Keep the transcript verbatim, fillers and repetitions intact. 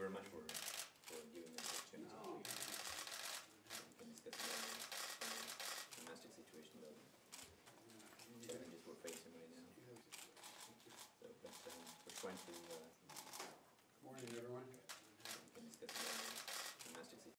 very much for, for giving me the opportunity to we can discuss about the domestic situation, the challenges we're facing right now. So, but um, we're trying to